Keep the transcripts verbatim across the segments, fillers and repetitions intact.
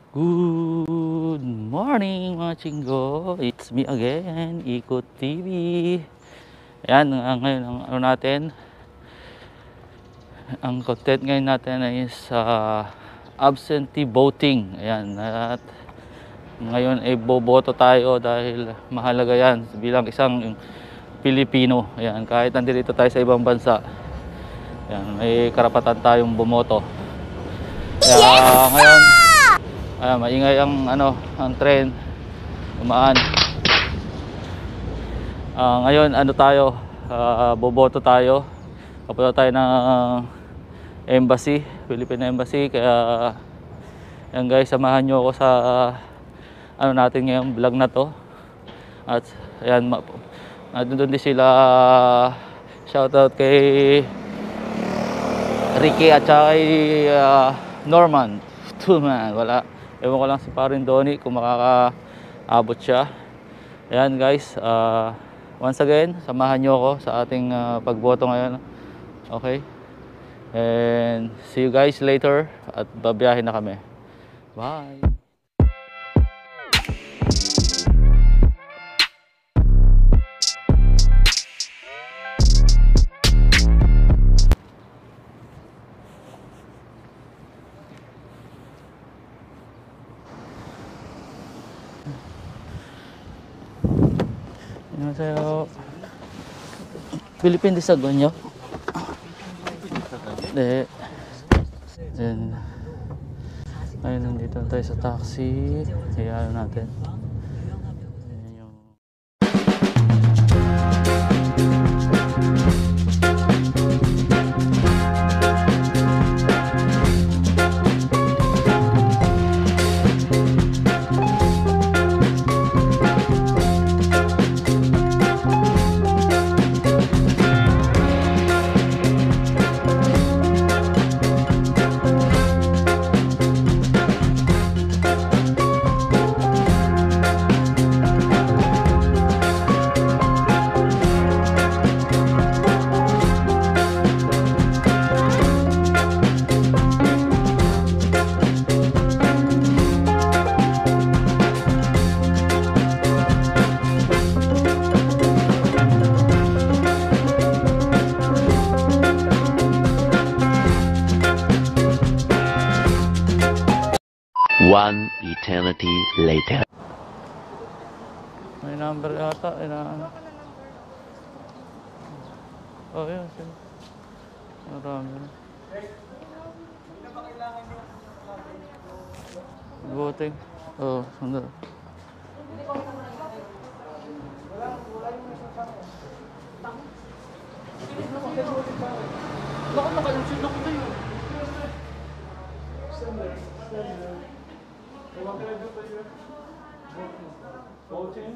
Good morning mga chinggo. It's me again, Ikot T V. Ayan, uh, ngayon ang ano natin, ang content ngayon natin ay sa uh, absentee voting. Ayan, at ngayon ay boboto tayo dahil mahalaga yan bilang isang Pilipino. Ayan, kahit nandito tayo sa ibang bansa, ayan, may karapatan tayong bumoto. Kaya yes, ngayon ah, maingay ang ano, ang train umaan. Ah, ngayon ano tayo, uh, boboto tayo. Papunta tayo ng uh, embassy, Philippine Embassy. Kaya yan guys, samahan nyo ako sa uh, ano natin ngayong vlog na to. At ayan, nandun din sila. Uh, shoutout kay Ricky at saka kay uh, Norman. Tuman, wala. Ewan ko lang si Parin Donnie kung makakaabot siya. Ayan guys, uh, once again, samahan nyo ako sa ating uh, pagboto ngayon. Okay? And see you guys later at babiyahin na kami. Bye! 안녕하세요. 필리핀 디사군요. 네. Then, ayun, nandito tayo sa taxi. Hayaan natin. Ayan yung... One eternity later. May number yata. Inaan. Oh, yun. Marami na. Voting. Oh, sandali. Bakit nakalusin ako tayo? What can I do for you? Voting?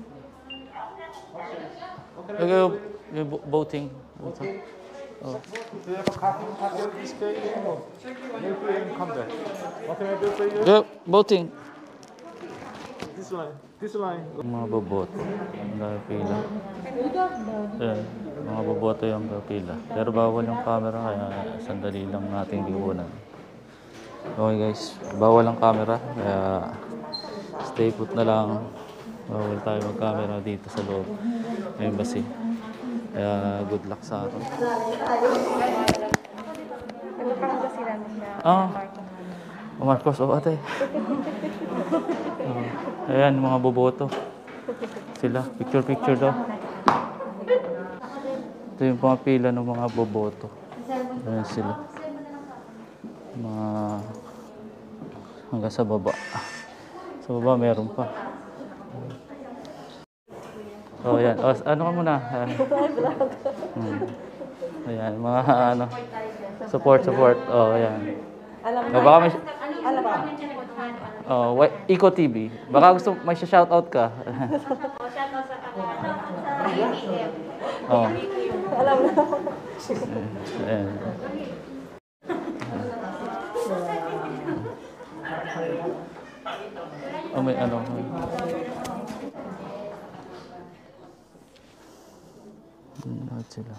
What can I do for you? Yung voting. Voting? Oh. Do you have a copy, copy of this guy? Maybe you can come back. What can I do for you? Yeah, voting. This line. This line. Mga boboto. Ang pila. Ayan, mga boboto yung pila. Pero bawal yung camera kaya sandali lang nating iunan. Okay guys, bawal ang camera kaya stay put na lang. Bawal tayo mag-camera dito sa loob ng embassy. Kaya good luck sa atin. Ah, oh, Marcos, oh ate. Oh, ayan, mga boboto. Sila, picture-picture daw. Ito yung mga pila ng mga boboto. Ayan sila. Mga hanggang sa baba. Sa baba meron pa. Oh, yan. Oh, ano ka muna? Hmm. Ayan, mga ano, support, support. Oh, ayan. Oh, baka may... Oh, Ikot T V. Baka gusto may shoutout ka. Shoutout sa I B M. Oh. Alam na. Ayan. Oh, may ano. Lahat sila.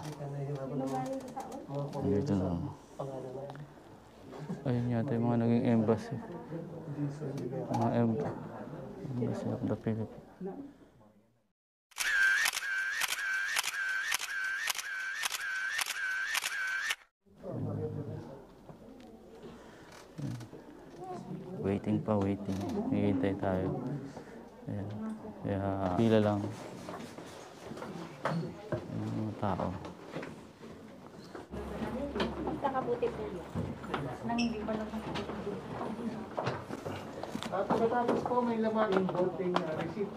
Dito na. Ayun yata yung mga naging embassy. Mga Embassy of the Philippines. Waiting pa, waiting. Hihintay tayo. Ayan. Kaya pila lang. Yung mga tao. Nakabuti po yun. Nang hindi pa lang At pagkatapos po may laman yung voting uh, receipt.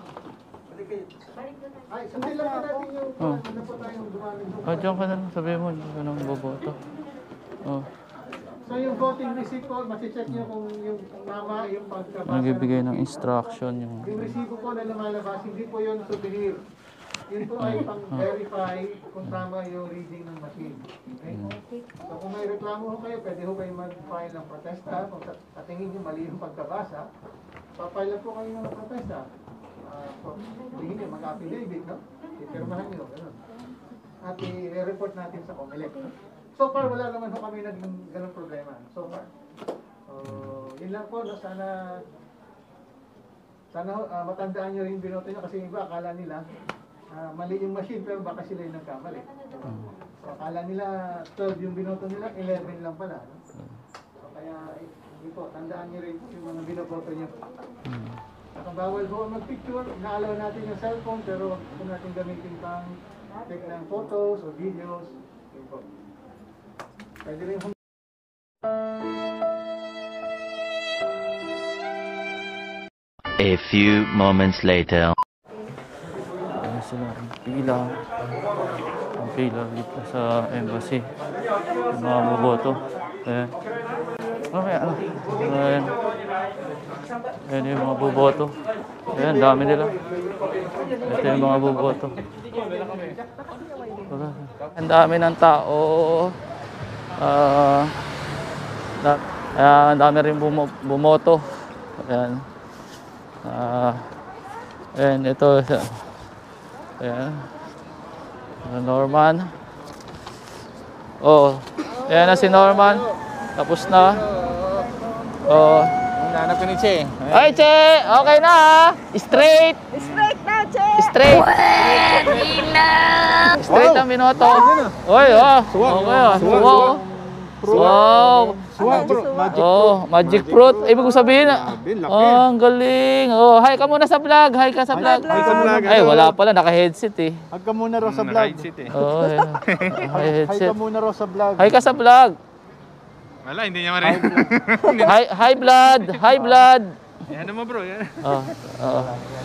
Ay, sundin lang po natin yung Oh. ano po tayong dumaming. Oh, diyan ka na lang. Sabihin mo, diyan ka nang boboto. Oh. So yung voting receipt po, masi-check nyo kung yung tama yung pagkabasa. Nagbibigay ng instruction yung... Yung resibo po na lumalabas, hindi po yun souvenir. Yun po ay pang-verify kung tama yung reading ng machine. Okay? So kung may reklamo ho kayo, pwede ho kayo mag-file ng protesta. Kung sa sa tingin nyo mali yung pagkabasa, papile po kayo ng protesta. Uh, so, hindi nyo, mag-affidavit, no? Ipirmahan nyo, gano'n. At i-report natin sa Comelec. So far, wala naman ho kami naging ganong problema. So far. So, yun lang po, no? Sana sana uh, matandaan nyo rin binoto nyo kasi iba akala nila uh, mali yung machine pero baka sila yung nagkamali. So akala nila twelve yung binoto nila, eleven lang pala. No? So kaya hindi po, tandaan nyo rin yung mga binoboto nyo. At bawal po mag-picture, naalaw natin yung cellphone pero kung natin gamitin pang take ng photos o videos. Yun po. Pwede rin po. A few moments later. Ano sila? Ang pila. Ang pila dito sa embassy. Yung mga boboto. Ayan. Okay, ano? Ayan. Ayan yung mga boboto. Ayan, dami nila. Ito yung mga boboto. Ang dami ng tao. Ah, uh, uh, ang dami rin bumo bumoto. Ayan. Ah, uh, ayan, ito. Ayan. Norman. Oh, ayan na si Norman. Tapos na. Oh. Nanap ko ni Che. Ay, Che! Okay na ha? Straight! Straight na, Che! Straight! Straight ang binoto. Oy, oh. Okay ah. Wow. Wow. Suwa, bro. Magic Oh, magic fruit. Ibig ko sabihin na. Oh, ang galing. Oh, hi ka muna sa vlog. Hi ka sa vlog. Hi sa vlog. Ay, wala pala. Naka-headset eh. Hag ka muna raw sa vlog. Oh, ayan. Hi Naka-headset. ka muna raw sa vlog. Hi ka sa vlog. Wala, hindi niya marinig. Hi, hi blood. Hi blood. Yan mo bro, yan. Oh, oh.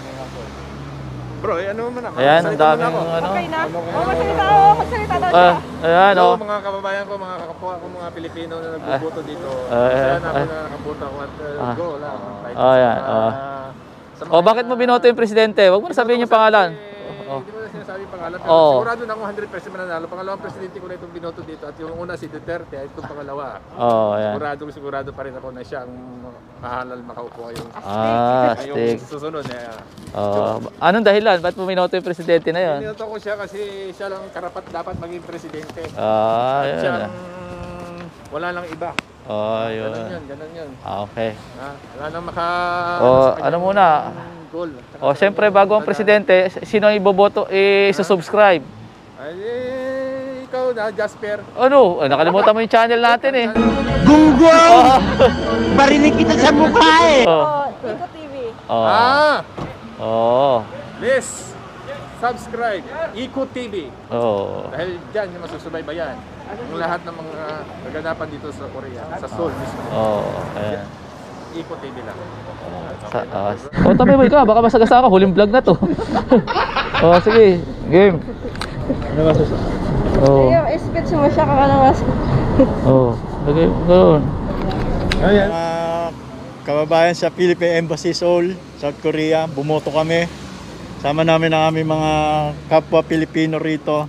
Bro, ano mo na. Ayan, ang daming ano. Okay na? Oh, magsalita ako. Magsalita daw siya. Ah, ayan, Hello oh. mga kababayan ko, mga kapwa ko, mga Pilipino na nagbuboto dito. Ah, Masaya na ako ah, na nakaboto ako at uh, ah. go lang. Kahit Oh, ayan, sa- oh. sa mga- Oh, bakit mo binoto yung presidente? Huwag mo na sabihin yung pangalan. Eh, Oh. Hindi mo na sinasabi yung pangalan. Pero Oh. sigurado na ako one hundred percent mananalo. Pangalawang presidente ko na itong binoto dito. At yung una si Duterte at itong pangalawa. Oh, ayan. Sigurado, sigurado pa rin ako na siya ang mahalal makaupo ngayong, Ah, ngayong stick. susunod. Eh. Oh, anong dahilan? Ba't mo binoto yung presidente na yun? Binoto ko siya kasi siya lang karapat dapat maging presidente. Ah, At yun. siyang wala lang iba. Oh, yun. Ganun yun, ganun yun. Ah, okay. Ha? Wala nang maka... Oh, sa kanyang ano muna? Goal. Oh, siyempre bago ang presidente, sino ang iboboto? Eh, subscribe. Ay, eh, ikaw na, Jasper. Ano? Oh, nakalimutan mo yung channel natin eh. Gunggong! Barinig kita sa mukha eh! Oh. Oh, Iko T V. Oh. Ah! Oh. Please, subscribe, Iko T V. Oh. Dahil dyan yung masusubaybayan ang lahat ng mga naganapan dito sa Korea, sa Seoul mismo. Oh, ayan. Iko T V lang. Sa, uh, oh, tabi mo ikaw, baka masagasa ka, huling vlog na to. Oh, sige, game. Ano ba sa Oh, Ayaw, speech mo siya kakalawas. oh, lagay mo ganoon. Ayan. Uh, kababayan sa Philippine Embassy Seoul, South Korea, bumoto kami. Sama namin ang aming mga kapwa Pilipino rito.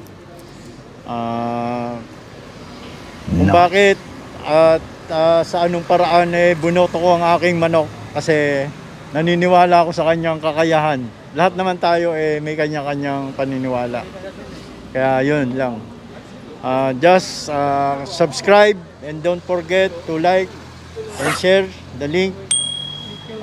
Ah, kung bakit at ah, sa anong paraan eh bunoto ko ang aking manok kasi naniniwala ako sa kanyang kakayahan. Lahat naman tayo eh may kanya-kanyang paniniwala. Kaya yun lang. Ah, just ah, subscribe and don't forget to like and share the link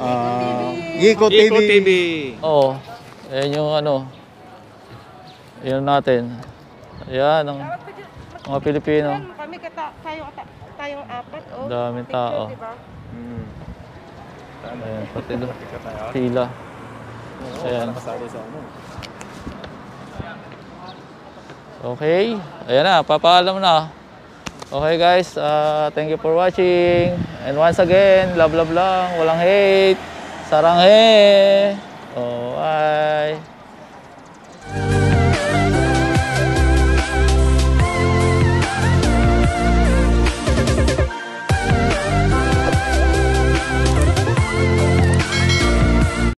Ah, Yiko T V. Iko T V. Oo. Ayan yung ano. Ayan natin. Ayan ang mga Pilipino. Kami kata, tayo, tayong apat, oh. Daming tao. Picture, diba? Hmm. Ayan, pati doon. Pila. Ayan. Kasali sa ano. Okay. Ayan na, papaalam na. Okay guys, uh, thank you for watching. And once again, love love lang, walang hate. Sarang he. Oh, bye.